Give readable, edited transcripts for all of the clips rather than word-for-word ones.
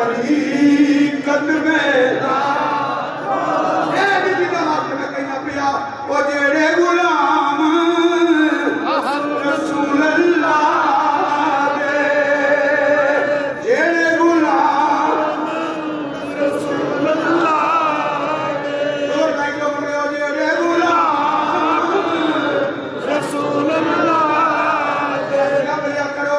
शरीकत में मैं कहना पिया वो जेड़े गुलाम रसूल अल्लाह दे जेड़े गुलाम रसूल अल्लाह दे जोर लाइक लो बोलो जेड़े गुलाम रसूल अल्लाह दे क्या करो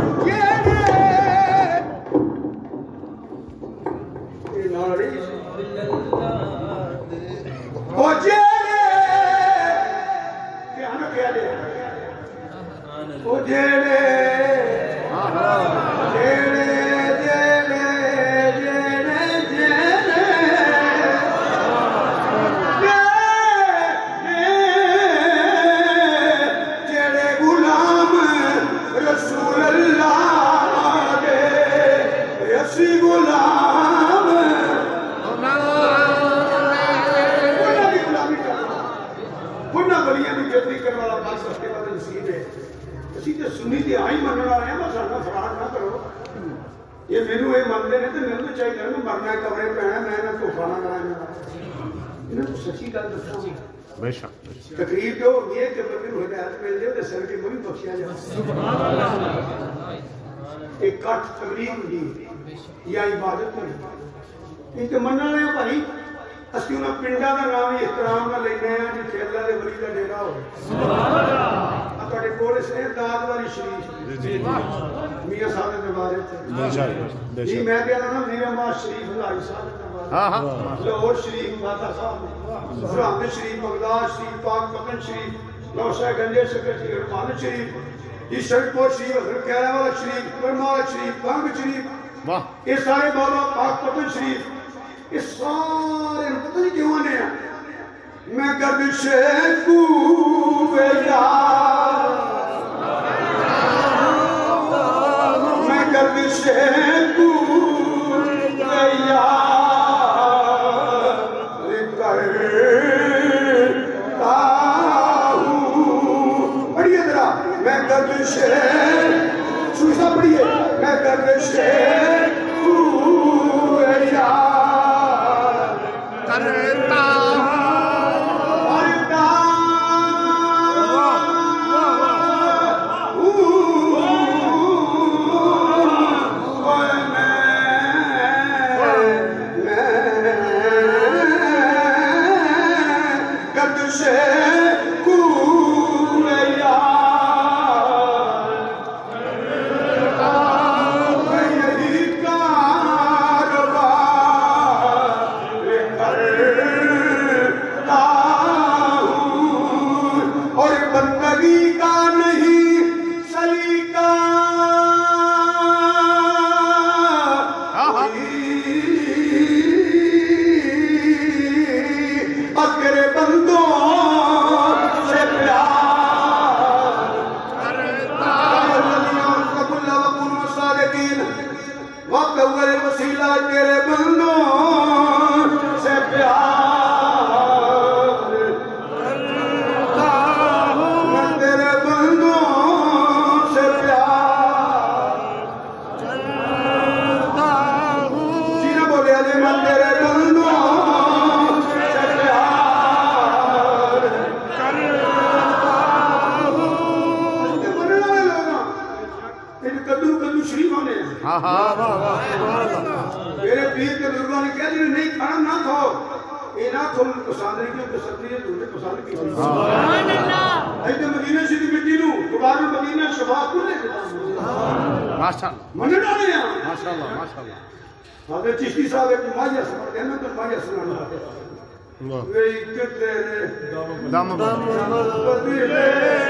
तकरीर जो होगी है कि बंदे को हिदायत मिल जाए तो सर के को भी बख्शिया जाए एक कट तकरीर होगी या इबादत होगी एक मनने वाले भाई असि उन्हें पिंडा का नाम ही एहतराम ना लेने हैं जिथे अल्लाह के वली का डेरा हो ਤੁਹਾਡੇ ਕੋਲ ਸੇ ਦਾਦ ਵਾਲੀ ਸ਼ਰੀਫ ਮੀਆਂ ਸਾਹਿਬ ਦੇ ਦਰਬਾਰ ਜੀ ਮੈਂ ਕਹਿੰਦਾ ਨਾ ਮੀਆਂ ਮਾ ਸ਼ਰੀਫ ਲਾਈ ਸਾਹਿਬ ਦੇ ਦਰਬਾਰ ਹਾਂ ਹਾਂ ਲਾਹੌਰ ਸ਼ਰੀਫ ਮਾਤਾ ਸਾਹਿਬ ਸਰਹੰਦ ਸ਼ਰੀਫ ਬਗਦਾਦ ਸ਼ਰੀਫ ਪਾਕ ਪਤਨ ਸ਼ਰੀਫ ਨੌਸ਼ਾ ਗੰਜੇ ਸ਼ਕਰ ਰਮਾਨ ਸ਼ਰੀफ ईशरपुर शरीफ हजरत कैला वाला शरीफ बरमाल शरीफ भंग शरीफ वाह ये सारे बाबा पाक पतन शरीफ ये सारे पता नहीं क्यों आने हैं मैं गर्दिश कूबे यार मैं गर्दिश कूबे यार करता हूँ पढ़िए जरा मैं गर्दिश सुविधा पढ़िए मैं गर्दिश कूबे यार करता मेरे पीर के बुजुर्गों ने कह दिया नहीं खाना ना खाओ ये ना तुम पसंद नहीं क्योंकि सत्य है तुमने पसंद की सुभान अल्लाह ऐसे मदीना से मिट्टी नु दोबारा मदीना शफा कुल्ले माशाअल्लाह मन डाले हैं माशाअल्लाह हजरत चिश्ती साहब एक माया सुनाते हैं तो माया सुनाना वे एक तेरे दम बदले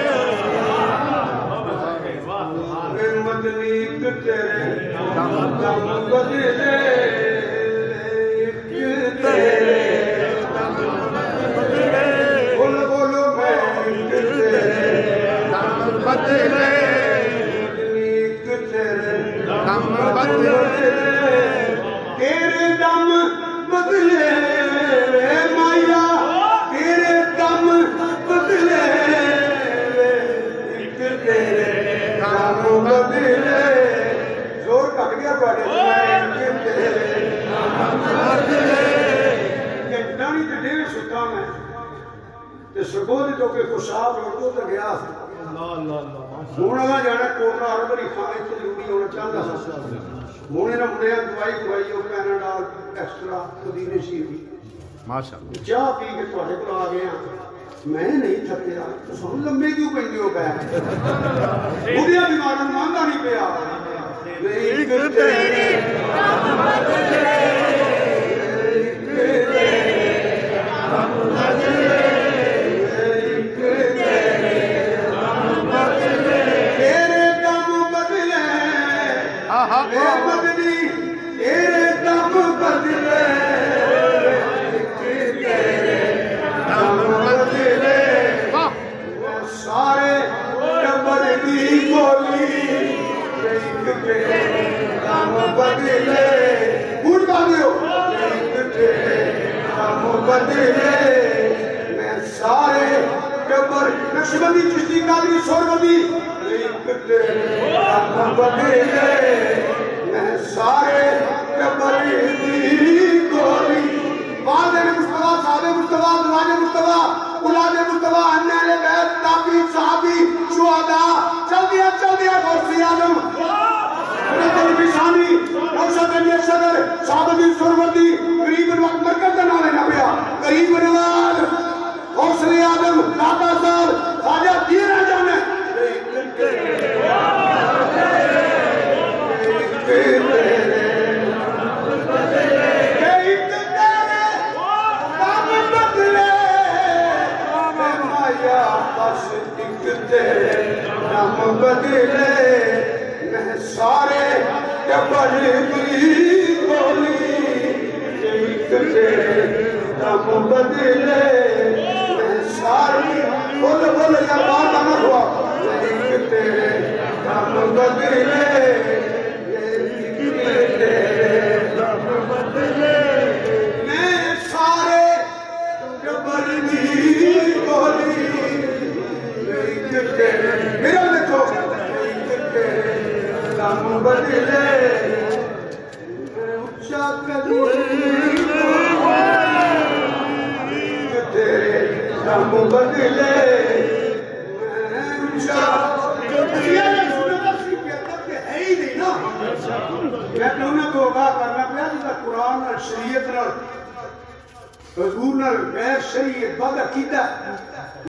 मदनी तेरे दम बदले तेरे बोलो बोलो मैं तेरे दम बदले तेरे दम बदले तेरे दम बदले माया तेरे दम बदले तेरे दम बदले जोर कट गया डाणी ते डेढ़ सुता मैं ते सगोद तो के खुशाब रोको तो गया हुण जाना कोटला अरबरी खाने से जरूरी होना चाहता हुणे ना मुंडिया दवाई दवाई पैनाडाल एक्स्ट्रा पुदीने शीरी माशाअल्लाह चाह पी के तुहाडे कोल आ गया मैं नहीं थकिया तो सुन लंबे क्यों पैंदे हो पै बुढ़िया बीमारां नूं मांदा नहीं पिया मैं सारे टब्बर नक्शबंदी चिश्ती कादरी सोरबंदी मैं सारे टब्बर गोली वादे मुस्तफा सादे मुस्तफा दुआए मुस्तफा उलादे मुस्तफा अन्ने बैत ताबी साहबी शुहदा चल दिया गौसी आजम निशानी औसत सदर साबदी सुरवती गरीब मरकज का नाम लेना पिया गरीब नवाज हौसले आदम दाता साल राजा दिए ना जाने बदले मैं सारे टब्बर की गोली दम बदले मैं सारी बोल यार बात आना हुआ तेरे दम बदले मैं सारे टब्बर की गोली मेरा देखो दम बदले ऊंचा कदम तेरे दम बदले ऊंचा है ही नहीं ना मैं कहूँ तो करना पिया जिसका कुरान और शरीयत हजूर गैर शरीयत बद अकीदा